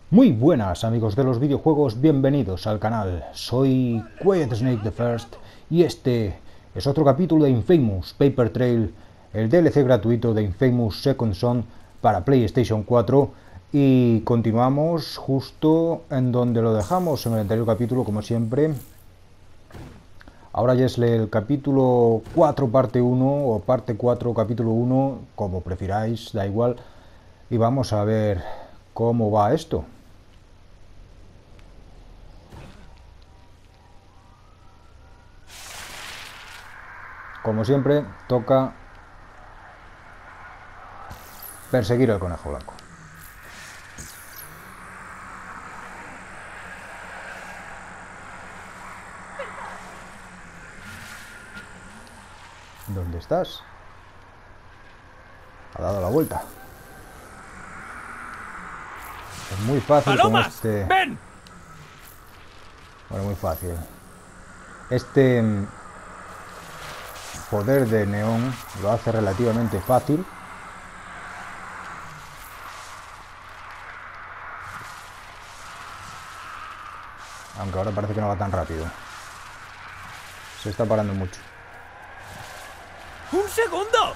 Muy buenas amigos de los videojuegos, bienvenidos al canal. Soy Quiet Snake the First y este es otro capítulo de Infamous Paper Trail, el DLC gratuito de Infamous Second Son para PlayStation 4, y continuamos justo en donde lo dejamos en el anterior capítulo, como siempre. Ahora ya es el capítulo 4 parte 1 o parte 4 capítulo 1, como prefiráis, da igual, y vamos a ver cómo va esto. Como siempre, toca perseguir al conejo blanco. ¿Dónde estás? Ha dado la vuelta. Es muy fácil con ¡Palomas! este... ¡Ven! Bueno, muy fácil. Este poder de neón lo hace relativamente fácil. Aunque ahora parece que no va tan rápido. Se está parando mucho. ¡Un segundo!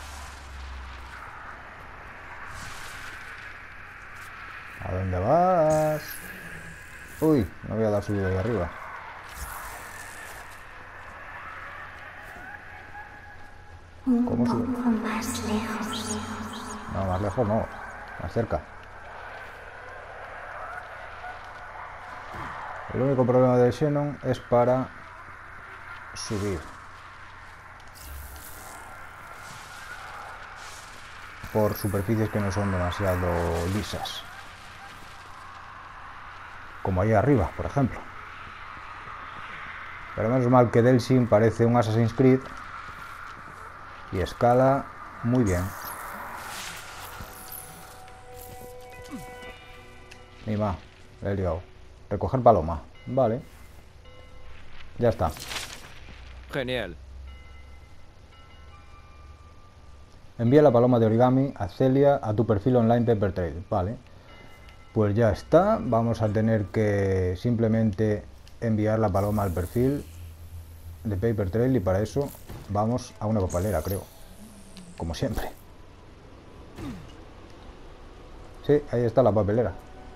¿A dónde vas? Uy, no voy a dar subido ahí arriba. ¿Cómo sube? Más lejos. No, más lejos no. Más cerca. El único problema de Xenon es para subir. Por superficies que no son demasiado lisas. Como ahí arriba, por ejemplo. Pero menos mal que Delsin parece un Assassin's Creed y escala muy bien. Mima, le he liado. Recoger paloma. Vale. Ya está. Genial. Envía la paloma de origami a Celia a tu perfil online Paper Trail. Vale. Pues ya está. Vamos a tener que simplemente enviar la paloma al perfil de Paper Trail, y para eso vamos a una papelera, creo. Como siempre. Sí, ahí está la papelera.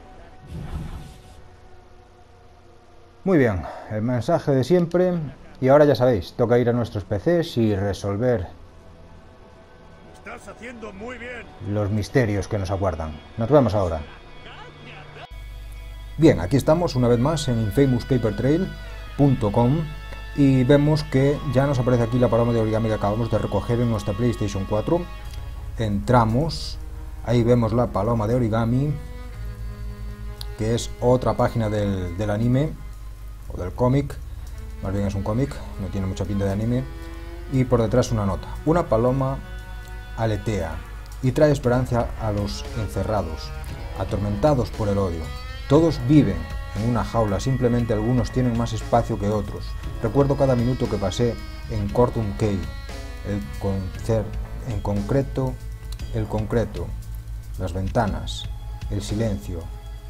Muy bien, el mensaje de siempre. Y ahora ya sabéis, toca ir a nuestros PCs y resolver Estás haciendo muy bien. los misterios que nos aguardan. Nos vemos ahora. Bien, aquí estamos una vez más en infamouspapertrail.com y vemos que ya nos aparece aquí la paloma de origami que acabamos de recoger en nuestra PlayStation 4. Entramos, ahí vemos la paloma de origami, que es otra página del anime o del cómic. Más bien es un cómic, no tiene mucha pinta de anime. Y por detrás una nota: una paloma aletea y trae esperanza a los encerrados, atormentados por el odio. Todos viven en una jaula, simplemente algunos tienen más espacio que otros. Recuerdo cada minuto que pasé en Cortum Cave, en concreto, el concreto, las ventanas, el silencio.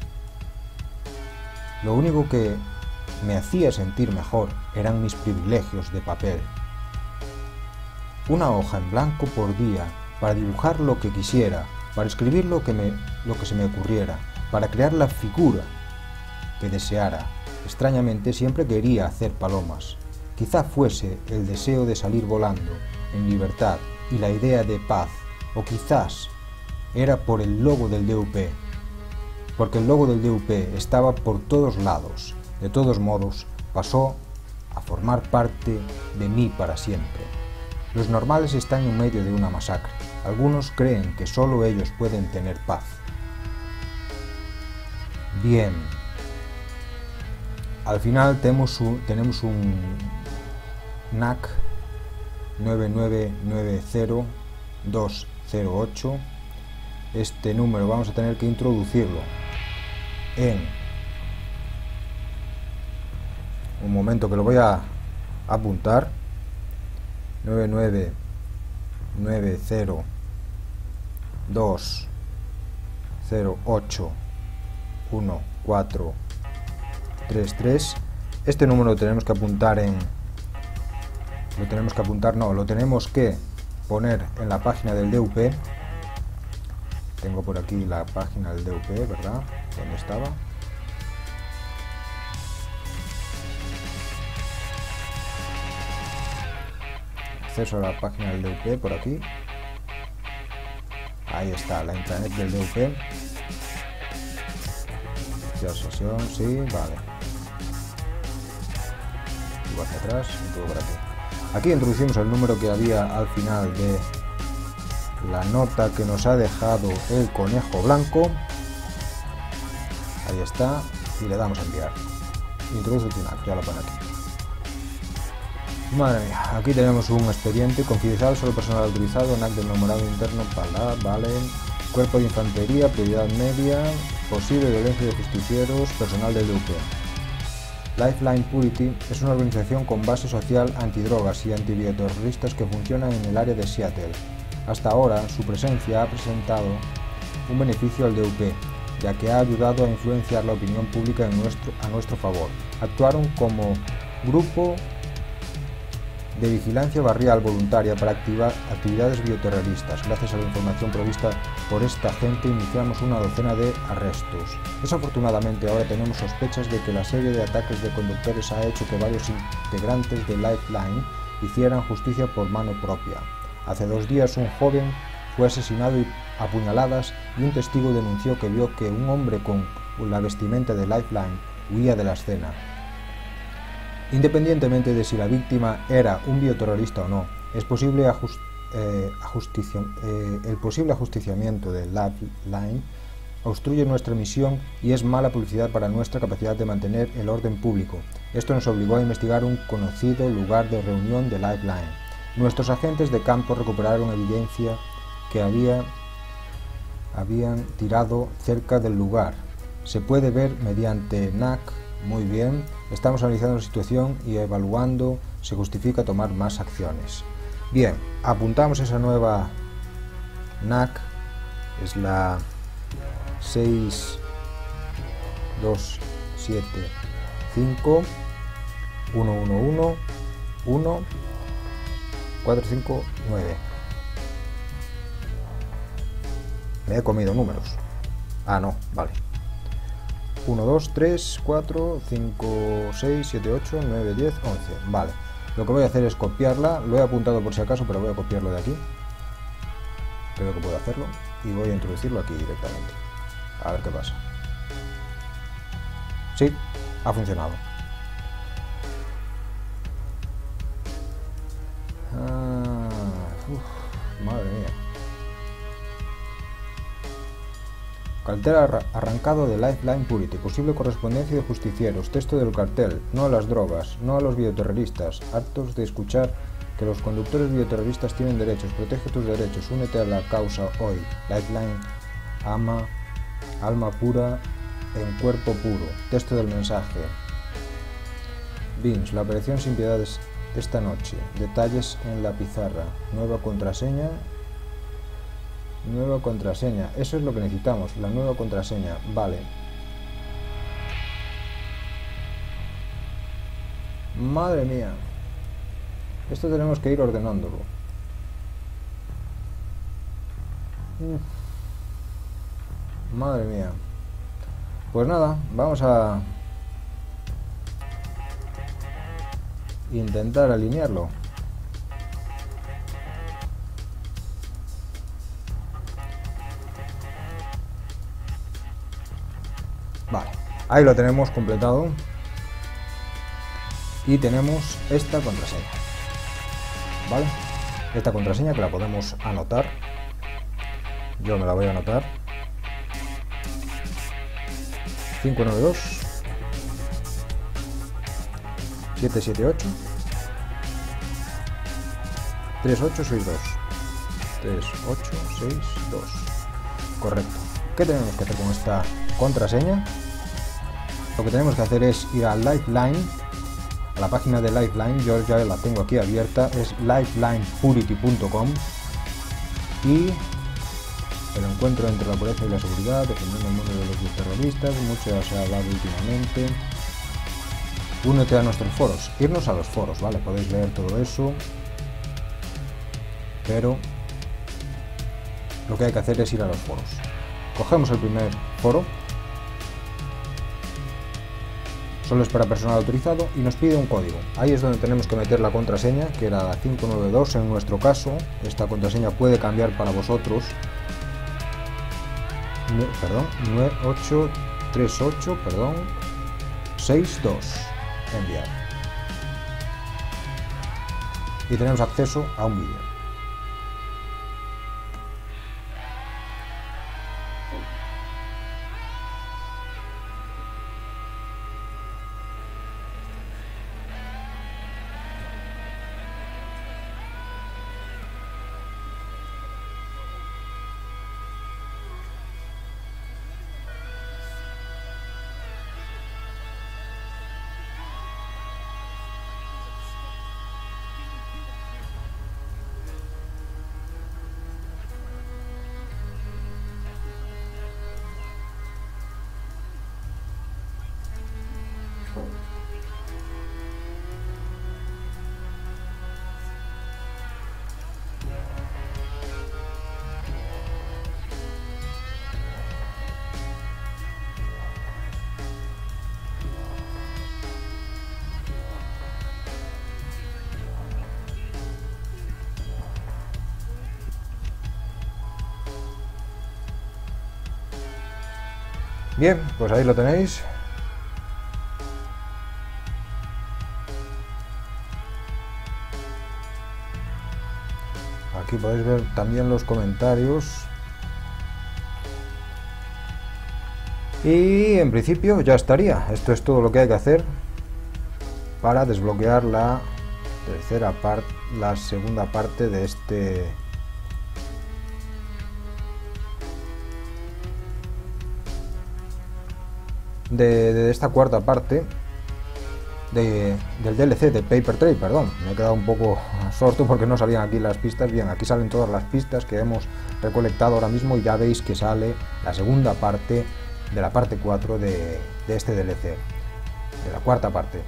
Lo único que me hacía sentir mejor eran mis privilegios de papel. Una hoja en blanco por día, para dibujar lo que quisiera, para escribir lo que se me ocurriera, para crear la figura que deseara. Extrañamente siempre quería hacer palomas. Quizá fuese el deseo de salir volando, en libertad, y la idea de paz, o quizás era por el logo del DUP, porque el logo del DUP estaba por todos lados. De todos modos, pasó a formar parte de mí para siempre. Los normales están en medio de una masacre. Algunos creen que solo ellos pueden tener paz. Bien. Al final tenemos un NAC 9990208. Este número vamos a tener que introducirlo en un momento, que lo voy a apuntar. 9990208. 1433. Este número lo tenemos que apuntar lo tenemos que poner en la página del DUP. Tengo por aquí la página del DUP, ¿verdad? ¿Dónde estaba? Acceso a la página del DUP por aquí. Ahí está, la intranet del DUP. Iniciar sesión, sí, vale. Y hacia atrás y todo por aquí. Aquí introducimos el número que había al final de la nota que nos ha dejado el conejo blanco. Ahí está. Y le damos a enviar. Introduce el final, ya lo pone aquí. Madre mía, aquí tenemos un expediente confidencial sobre personal autorizado, NAC del nombrado interno, vale. Cuerpo de infantería, prioridad media, posible violencia de justicieros, personal del DUP. Lifeline Purity es una organización con base social antidrogas y antibioterroristas que funciona en el área de Seattle. Hasta ahora, su presencia ha presentado un beneficio al DUP, ya que ha ayudado a influenciar la opinión pública a nuestro favor. Actuaron como grupo de vigilancia barrial voluntaria para activar actividades bioterroristas. Gracias a la información provista por esta gente, iniciamos una docena de arrestos. Desafortunadamente, ahora tenemos sospechas de que la serie de ataques de conductores ha hecho que varios integrantes de Lifeline hicieran justicia por mano propia. Hace 2 días, un joven fue asesinado a puñaladas y un testigo denunció que vio que un hombre con la vestimenta de Lifeline huía de la escena. Independientemente de si la víctima era un bioterrorista o no, el posible ajusticiamiento de Lifeline obstruye nuestra misión y es mala publicidad para nuestra capacidad de mantener el orden público. Esto nos obligó a investigar un conocido lugar de reunión de Lifeline. Nuestros agentes de campo recuperaron evidencia que habían tirado cerca del lugar. Se puede ver mediante NAC. Muy bien, estamos analizando la situación y evaluando si justifica tomar más acciones. Bien, apuntamos esa nueva NAC, es la 6275 111 1459. Me he comido números. Ah, no, vale. 1, 2, 3, 4, 5, 6, 7, 8, 9, 10, 11. Vale. Lo que voy a hacer es copiarla. Lo he apuntado por si acaso, pero voy a copiarlo de aquí. Creo que puedo hacerlo. Y voy a introducirlo aquí directamente. A ver qué pasa. Sí, ha funcionado. Madre mía. Cartel arrancado de Lifeline Purity. Posible correspondencia de justicieros. Texto del cartel. No a las drogas. No a los bioterroristas. Hartos de escuchar que los conductores bioterroristas tienen derechos. Protege tus derechos. Únete a la causa hoy. Lifeline ama alma pura en cuerpo puro. Texto del mensaje. Vince. La operación sin piedades esta noche. Detalles en la pizarra. Nueva contraseña. Nueva contraseña, eso es lo que necesitamos, la nueva contraseña, vale. Madre mía, esto tenemos que ir ordenándolo. Madre mía. Pues nada, vamos a intentar alinearlo. Vale, ahí lo tenemos completado y tenemos esta contraseña, ¿vale? Esta contraseña que la podemos anotar, yo me la voy a anotar, 592 778 3862 3862, correcto. ¿Qué tenemos que hacer con esta contraseña? Lo que tenemos que hacer es ir a Lifeline, a la página de Lifeline, yo ya la tengo aquí abierta, es lifelinepurity.com, y El encuentro entre la pureza y la seguridad, defendiendo el mundo de los terroristas, mucho se ha hablado últimamente. Únete a nuestros foros, irnos a los foros, ¿vale? Podéis leer todo eso, pero lo que hay que hacer es ir a los foros. Cogemos el primer foro, solo es para personal autorizado y nos pide un código. Ahí es donde tenemos que meter la contraseña, que era la 592 en nuestro caso. Esta contraseña puede cambiar para vosotros. 9838, 62. Enviar. Y tenemos acceso a un vídeo. Bien, pues ahí lo tenéis. Aquí podéis ver también los comentarios. Y en principio ya estaría. Esto es todo lo que hay que hacer para desbloquear la segunda parte de esta cuarta parte del DLC de Paper Trail, perdón. Me he quedado un poco sordo porque no salían aquí las pistas. Bien, aquí salen todas las pistas que hemos recolectado ahora mismo y ya veis que sale la segunda parte de la parte 4 de este DLC, de la cuarta parte.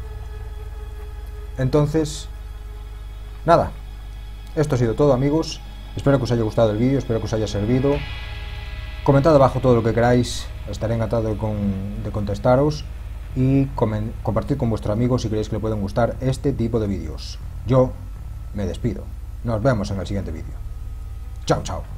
Entonces, nada, esto ha sido todo, amigos. Espero que os haya gustado el vídeo, espero que os haya servido. Comentad abajo todo lo que queráis, estaré encantado de contestaros, y compartid con vuestros amigos si creéis que le pueden gustar este tipo de vídeos. Yo me despido, nos vemos en el siguiente vídeo. Chao, chao.